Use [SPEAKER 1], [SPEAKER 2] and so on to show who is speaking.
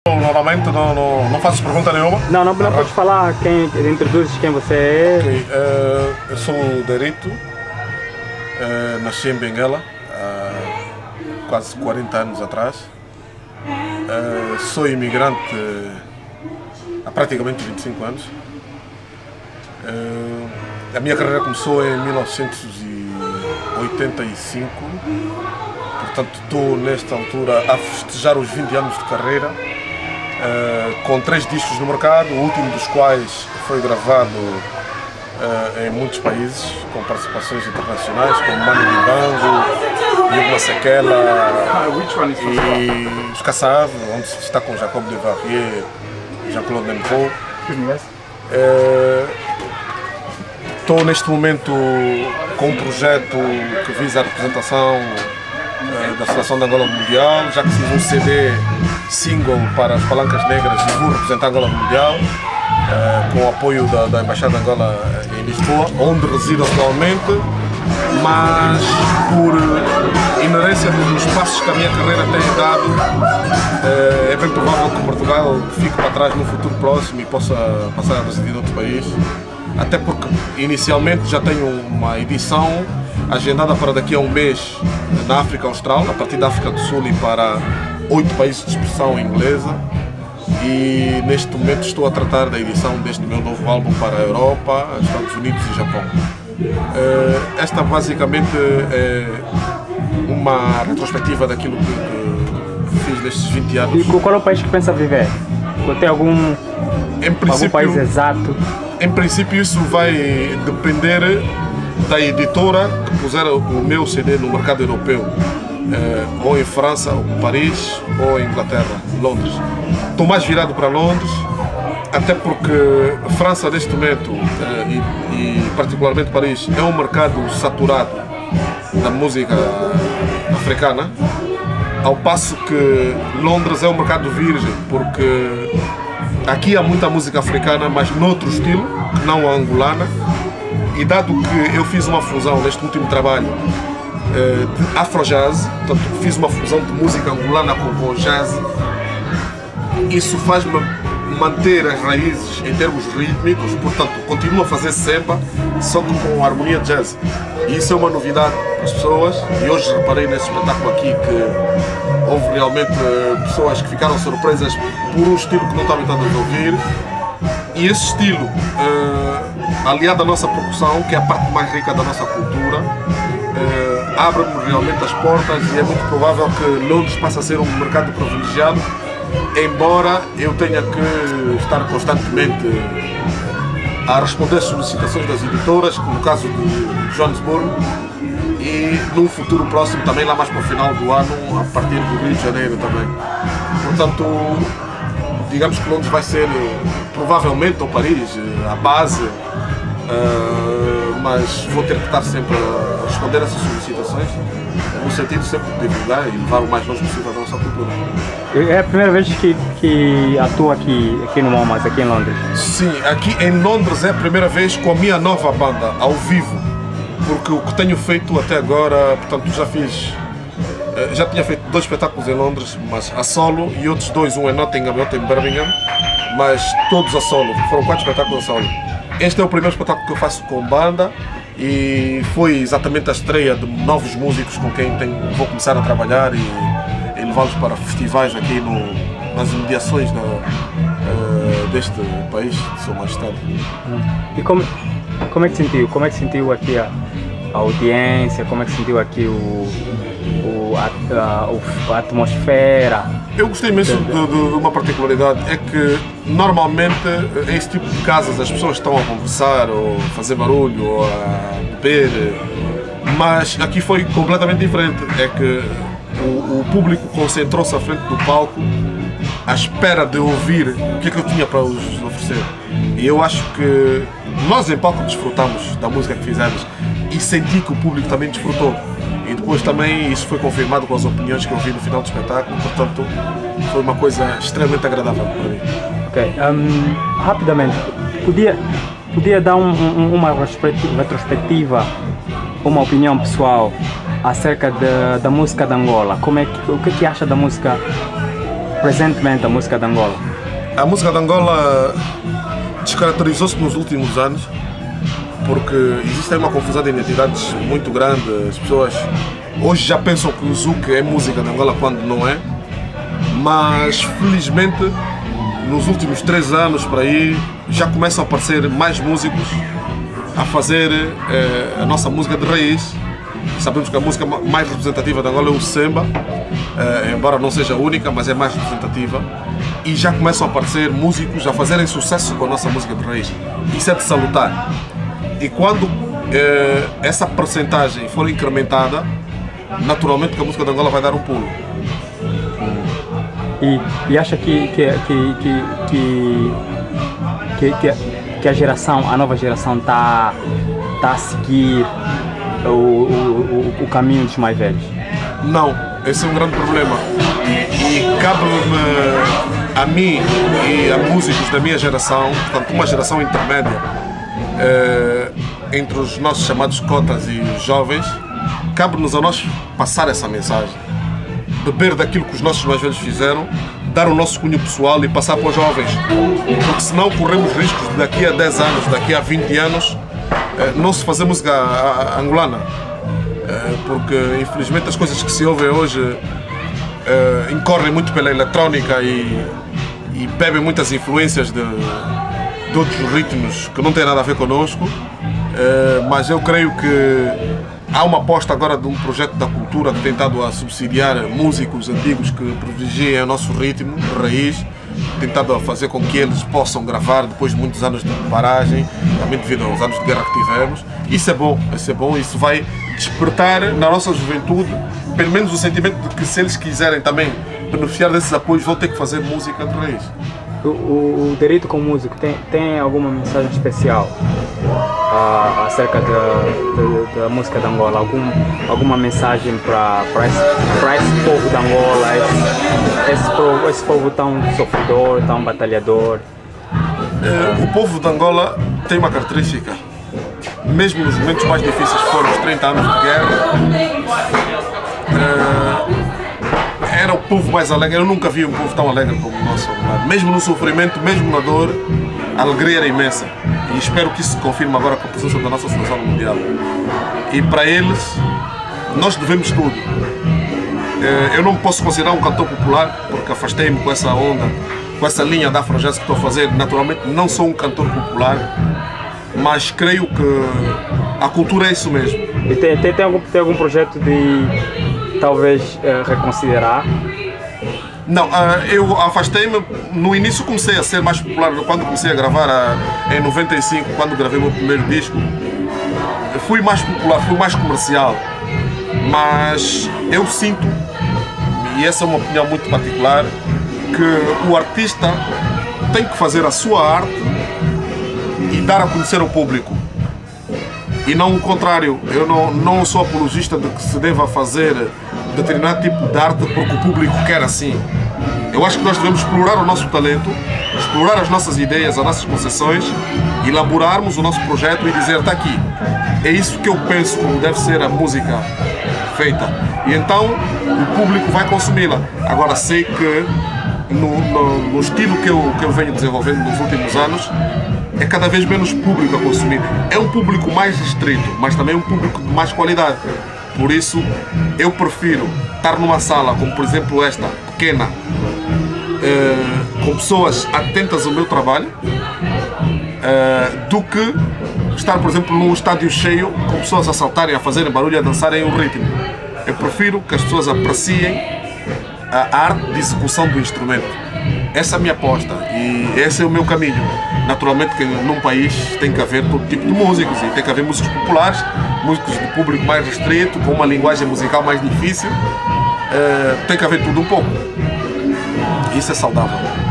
[SPEAKER 1] Normalmente não fazes pergunta nenhuma?
[SPEAKER 2] Não podes falar, introduzes quem você é.
[SPEAKER 1] Okay. Eu sou o Derito, nasci em Benguela há quase 40 anos atrás. Sou imigrante há praticamente 25 anos. A minha carreira começou em 1985, portanto estou nesta altura a festejar os 20 anos de carreira, com 3 discos no mercado, o último dos quais foi gravado em muitos países, com participações internacionais, como Manu Dibango, Hugo Masekela e os Kassav, onde se está com Jacob Devarier e Jean-Claude Nempo. Estou neste momento com um projeto que visa a representação da Seleção de Angola Mundial, já que fiz um CD single para as Palancas Negras e vou representar Angola Mundial, com o apoio da Embaixada de Angola em Lisboa, onde resido atualmente, mas por inerência dos passos que a minha carreira tem dado, é bem provável que Portugal fique para trás no futuro próximo e possa passar a residir em outro país. Até porque inicialmente já tenho uma edição agendada para daqui a um mês na África Austral, a partir da África do Sul e para 8 países de expressão inglesa. E neste momento estou a tratar da edição deste meu novo álbum para a Europa, Estados Unidos e Japão. Esta basicamente é uma retrospectiva daquilo que fiz nestes 20 anos.
[SPEAKER 2] E qual é o país que pensa viver? Tem algum país exato?
[SPEAKER 1] Em princípio isso vai depender da editora que puser o meu CD no mercado europeu, ou em França, ou Paris, ou em Inglaterra, Londres. Estou mais virado para Londres, até porque a França neste momento, e particularmente Paris, é um mercado saturado da música africana, ao passo que Londres é um mercado virgem, porque aqui há muita música africana, mas noutro estilo, que não a angolana. E dado que eu fiz uma fusão neste último trabalho de afro-jazz, portanto fiz uma fusão de música angolana com jazz, isso faz-me manter as raízes em termos rítmicos, portanto continuo a fazer samba, só que com harmonia de jazz. E isso é uma novidade para as pessoas, e hoje reparei nesse espetáculo aqui que houve realmente pessoas que ficaram surpresas por um estilo que não estavam habituadas a ouvir. E esse estilo, aliado à nossa percussão, que é a parte mais rica da nossa cultura, abre-me realmente as portas, e é muito provável que Londres passe a ser um mercado privilegiado, embora eu tenha que estar constantemente a responder às solicitações das editoras, como no caso de Joanesburgo, e num futuro próximo também, lá mais para o final do ano, a partir do Rio de Janeiro também. Portanto, digamos que Londres vai ser provavelmente, ou Paris, a base, mas vou ter que estar sempre a responder a essas solicitações, no sentido sempre de divulgar e levar o mais longe possível a nossa cultura.
[SPEAKER 2] É a primeira vez que atua aqui no MoMAs, aqui em Londres?
[SPEAKER 1] Sim, aqui em Londres é a primeira vez com a minha nova banda, ao vivo, porque o que tenho feito até agora, portanto já tinha feito 2 espetáculos em Londres, mas a solo, e outros 2, um em Nottingham e outro em Birmingham, mas todos a solo, foram 4 espetáculos a solo. Este é o primeiro espetáculo que eu faço com banda, e foi exatamente a estreia de novos músicos com quem vou começar a trabalhar e levá-los para festivais aqui nas imediações deste país, de Sua Majestade.
[SPEAKER 2] E como é que sentiu? Como é que sentiu aqui a audiência? Como é que sentiu aqui a atmosfera?
[SPEAKER 1] Eu gostei mesmo de uma particularidade, é que normalmente em esse tipo de casas as pessoas estão a conversar ou a fazer barulho ou a beber, mas aqui foi completamente diferente. É que o público concentrou-se à frente do palco à espera de ouvir o que é que eu tinha para os oferecer. E eu acho que nós em palco desfrutamos da música que fizemos e senti que o público também desfrutou. E depois também isso foi confirmado com as opiniões que eu vi no final do espetáculo, portanto foi uma coisa extremamente agradável para mim.
[SPEAKER 2] Ok, rapidamente, podia dar uma retrospectiva, uma opinião pessoal acerca da música de Angola? O que acha da música presentemente a música de Angola?
[SPEAKER 1] A música de Angola descaracterizou-se nos últimos anos porque existe uma confusão de identidades muito grande. As pessoas hoje já pensam que o Zouk é música de Angola quando não é, mas felizmente nos últimos 3 anos por aí já começam a aparecer mais músicos a fazer a nossa música de raiz. Sabemos que a música mais representativa de Angola é o Semba, embora não seja a única, mas é mais representativa. E já começam a aparecer músicos a fazerem sucesso com a nossa música de raiz. Isso é de salutar. E quando essa percentagem for incrementada, naturalmente que a música de Angola vai dar um pulo.
[SPEAKER 2] E acha que a nova geração está a seguir o caminho dos mais velhos?
[SPEAKER 1] Não, esse é um grande problema. E cabe-me a mim e a músicos da minha geração, portanto uma geração intermédia entre os nossos chamados cotas e os jovens, cabe-nos a nós passar essa mensagem, beber daquilo que os nossos mais velhos fizeram, dar o nosso cunho pessoal e passar para os jovens, porque senão corremos riscos de daqui a 10 anos, daqui a 20 anos, não se fazer música angolana, porque infelizmente as coisas que se ouvem hoje incorrem muito pela eletrónica e bebem muitas influências de outros ritmos que não têm nada a ver connosco, mas eu creio que há uma aposta agora de um projeto da cultura que tem estado a subsidiar músicos antigos que privilegiem o nosso ritmo de raiz, tentado a fazer com que eles possam gravar depois de muitos anos de paragem, também devido aos anos de guerra que tivemos. Isso é bom, isso vai despertar na nossa juventude pelo menos o sentimento de que se eles quiserem também beneficiar desses apoios vão ter que fazer música de raiz.
[SPEAKER 2] O Derito como músico tem alguma mensagem especial acerca da música de Angola? Alguma mensagem para esse povo de Angola, esse povo tão sofredor, tão batalhador?
[SPEAKER 1] O povo de Angola tem uma característica, mesmo nos momentos mais difíceis que foram os 30 anos de guerra, era o povo mais alegre. Eu nunca vi um povo tão alegre como o nosso. Mesmo no sofrimento, mesmo na dor, a alegria era imensa. E espero que isso se confirme agora com a presença da nossa seleção mundial. E para eles, nós devemos tudo. Eu não me posso considerar um cantor popular, porque afastei-me com essa onda, com essa linha da afrojazz que estou a fazer. Naturalmente, não sou um cantor popular, mas creio que a cultura é isso mesmo.
[SPEAKER 2] E tem algum projeto de talvez reconsiderar?
[SPEAKER 1] Não, eu afastei-me. No início comecei a ser mais popular. Quando comecei a gravar em 95, quando gravei o meu primeiro disco, fui mais popular, fui mais comercial. Mas eu sinto, e essa é uma opinião muito particular, que o artista tem que fazer a sua arte e dar a conhecer ao público. E não o contrário. Eu não sou apologista de que se deva fazer determinado tipo de arte porque o público quer assim. Eu acho que nós devemos explorar o nosso talento, explorar as nossas ideias, as nossas concessões, elaborarmos o nosso projeto e dizer, está aqui, é isso que eu penso como deve ser a música feita. E então o público vai consumi-la. Agora sei que no estilo que eu venho desenvolvendo nos últimos anos, é cada vez menos público a consumir. É um público mais restrito, mas também um público de mais qualidade. Por isso, eu prefiro estar numa sala, como por exemplo esta, pequena, com pessoas atentas ao meu trabalho, do que estar, por exemplo, num estádio cheio, com pessoas a saltarem, a fazerem barulho, a dançarem o ritmo. Eu prefiro que as pessoas apreciem a arte de execução do instrumento. Essa é a minha aposta e esse é o meu caminho. Naturalmente que num país tem que haver todo tipo de músicos e tem que haver músicos populares, músicos de público mais restrito, com uma linguagem musical mais difícil. Tem que haver tudo um pouco. Isso é saudável.